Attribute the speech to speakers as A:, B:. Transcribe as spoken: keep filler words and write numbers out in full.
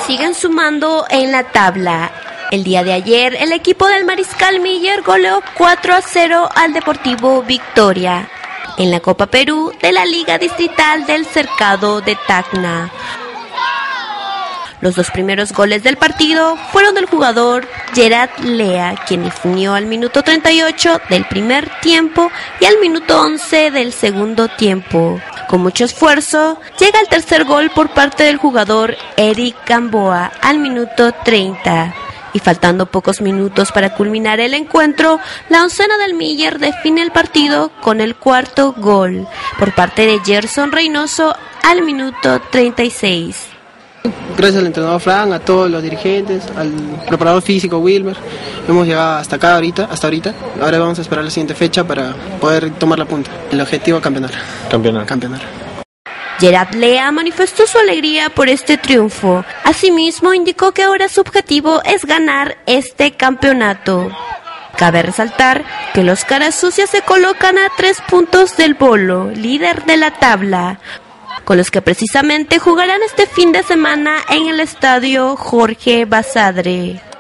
A: siguen sumando en la tabla. El día de ayer, el equipo del Mariscal Miller goleó cuatro a cero al Deportivo Victoria en la Copa Perú de la Liga Distrital del Cercado de Tacna. Los dos primeros goles del partido fueron del jugador Gerard Lea, quien definió al minuto treinta y ocho del primer tiempo y al minuto once del segundo tiempo. Con mucho esfuerzo, llega el tercer gol por parte del jugador Eric Gamboa al minuto treinta. Y faltando pocos minutos para culminar el encuentro, la oncena del Miller define el partido con el cuarto gol por parte de Gerson Reynoso al minuto treinta y seis.
B: Gracias al entrenador Fran, a todos los dirigentes, al preparador físico Wilmer, hemos llegado hasta acá ahorita, hasta ahorita. Ahora vamos a esperar la siguiente fecha para poder tomar la punta. El objetivo es campeonar.
C: Campeonar.
B: Campeonar.
A: Gerard Lea manifestó su alegría por este triunfo. Asimismo, indicó que ahora su objetivo es ganar este campeonato. Cabe resaltar que los caras sucias se colocan a tres puntos del Bolo, líder de la tabla, con los que precisamente jugarán este fin de semana en el estadio Jorge Basadre.